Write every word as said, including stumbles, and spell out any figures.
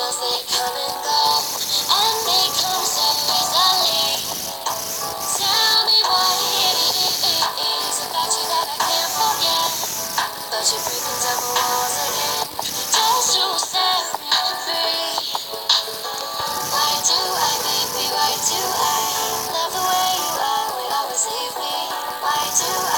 girls, they come and go, and they come so easily. Tell me what it is about you that I can't forget. But you're breaking down the walls again, just to set me free. Why do I, baby, why do I love the way you are, will always leave me? Why do I